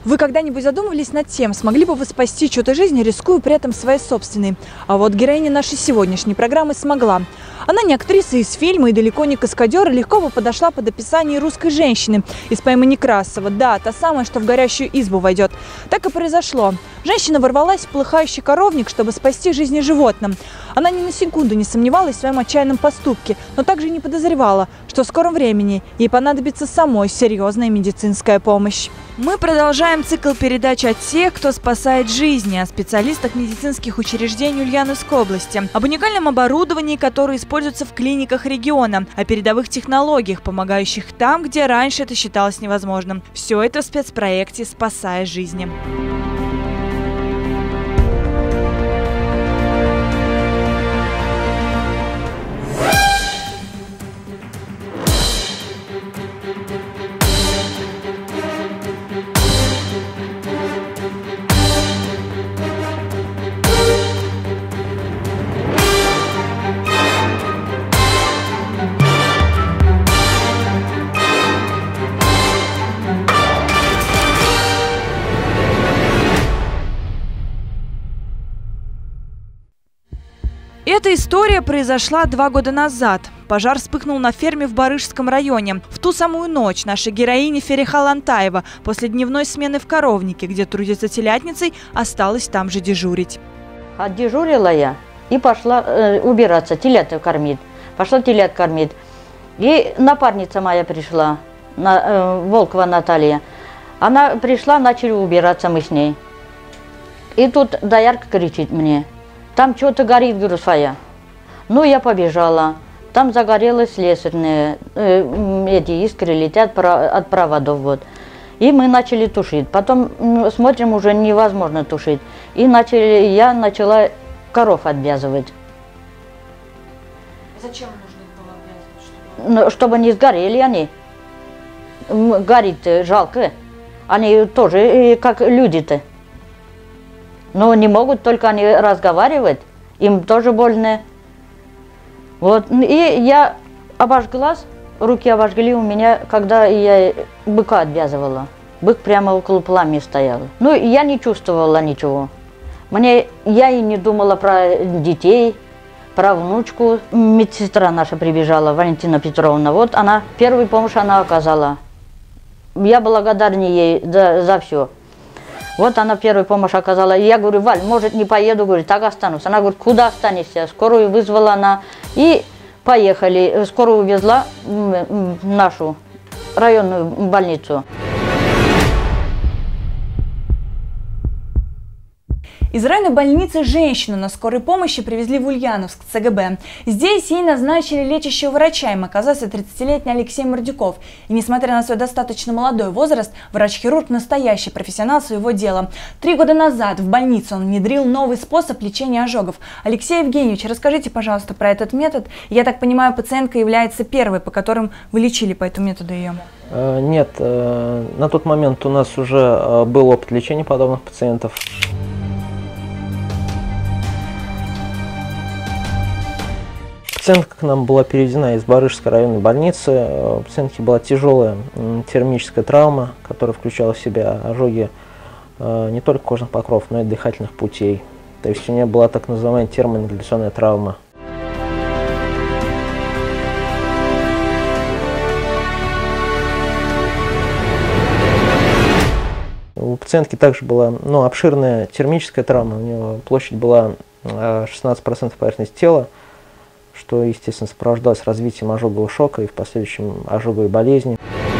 Вы когда-нибудь задумывались над тем, смогли бы вы спасти чью-то жизнь, рискуя при этом своей собственной? А вот героиня нашей сегодняшней программы смогла. Она не актриса из фильма и далеко не каскадер, легко бы подошла под описание русской женщины из поэмы Некрасова. Да, та самая, что в горящую избу войдет. Так и произошло. Женщина ворвалась в полыхающий коровник, чтобы спасти жизни животным. Она ни на секунду не сомневалась в своем отчаянном поступке, но также не подозревала, что в скором времени ей понадобится самой серьезная медицинская помощь. Мы продолжаем цикл передач от тех, кто спасает жизни, о специалистах медицинских учреждений Ульяновской области, об уникальном оборудовании, которое используется в клиниках региона, о передовых технологиях, помогающих там, где раньше это считалось невозможным. Все это в спецпроекте «Спасая жизни». Эта история произошла 2 года назад. Пожар вспыхнул на ферме в Барышском районе. В ту самую ночь наша героиня Фериха Лантаева после дневной смены в коровнике, где трудится телятницей, осталась там же дежурить. Отдежурила я и пошла убираться, телят кормить. Пошла телят кормить. И напарница моя пришла, Волкова Наталья. Она пришла, начали убираться мы с ней. И тут доярка кричит мне: там что-то горит, говорю, своя. Ну, я побежала. Там загорелось слесарные, эти искры летят от проводов. Вот. И мы начали тушить. Потом смотрим, уже невозможно тушить. И я начала коров отвязывать. Зачем нужно их было обвязывать? Чтобы не сгорели они. Горит жалко. Они тоже как люди-то. Но не могут, только они разговаривать, им тоже больно. Вот. И я обожглась, руки обожгли у меня, когда я быка отвязывала. Бык прямо около пламени стоял. Ну, я не чувствовала ничего. Я и не думала про детей, про внучку. Медсестра наша прибежала, Валентина Петровна. Вот она, первую помощь она оказала. Я благодарна ей за все. Вот она первую помощь оказала. И я говорю: Валь, может, не поеду, говорю, так останусь. Она говорит: куда останешься? Скорую вызвала она. И поехали. Скорую увезла в нашу районную больницу. Из районной больницы женщину на скорой помощи привезли в Ульяновск, ЦГБ. Здесь ей назначили лечащего врача, им оказался 30-летний Алексей Мордюков. И несмотря на свой достаточно молодой возраст, врач-хирург настоящий профессионал своего дела. 3 года назад в больницу он внедрил новый способ лечения ожогов. Алексей Евгеньевич, расскажите, пожалуйста, про этот метод. Я так понимаю, пациентка является первой, по которым вы лечили по этому методу ее? Нет, на тот момент у нас уже был опыт лечения подобных пациентов. Пациентка к нам была переведена из Барышской районной больницы. У пациентки была тяжелая термическая травма, которая включала в себя ожоги не только кожных покровов, но и дыхательных путей. То есть у нее была так называемая термоингаляционная травма. У пациентки также была обширная термическая травма. У нее площадь была 16% поверхности тела, что, естественно, сопровождалось развитием ожогового шока и в последующем ожоговой болезни.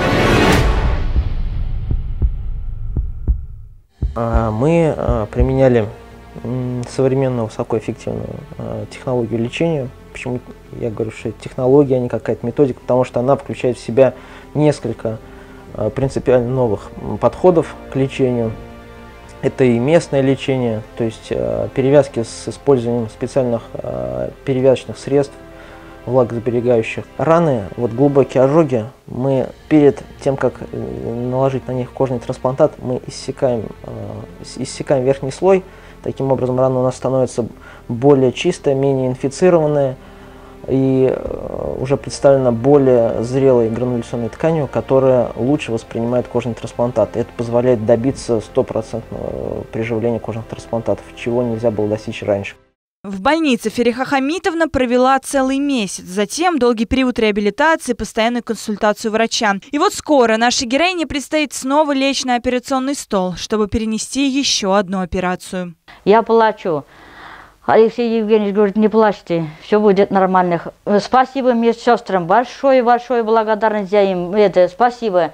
Мы применяли современную высокоэффективную технологию лечения. Почему я говорю, что это технология, а не какая-то методика? Потому что она включает в себя несколько принципиально новых подходов к лечению. Это и местное лечение, то есть перевязки с использованием специальных перевязочных средств, влагосберегающих. Раны, глубокие ожоги, мы перед тем, как наложить на них кожный трансплантат, мы иссекаем верхний слой. Таким образом, рана у нас становится более чистая, менее инфицированная. и уже представлена более зрелой грануляционной тканью, которая лучше воспринимает кожный трансплантат. Это позволяет добиться 100% приживления кожных трансплантатов, чего нельзя было достичь раньше. В больнице Фериха Хамитовна провела целый месяц, затем долгий период реабилитации, постоянную консультацию врача. И вот скоро нашей героине предстоит снова лечь на операционный стол, чтобы перенести еще одну операцию. Я плачу. Алексей Евгеньевич говорит, не плачьте, все будет нормально. Спасибо медсестрам, большое-большое благодарность за им. Спасибо.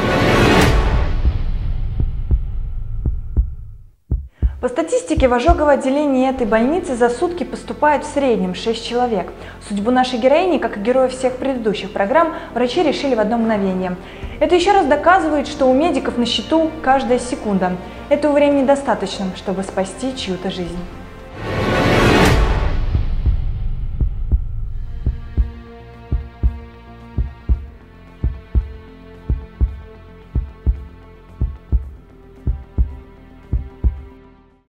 По статистике, в ожоговое отделение этой больницы за сутки поступает в среднем 6 человек. Судьбу нашей героини, как и героев всех предыдущих программ, врачи решили в одно мгновение. Это еще раз доказывает, что у медиков на счету каждая секунда. Этого времени достаточно, чтобы спасти чью-то жизнь.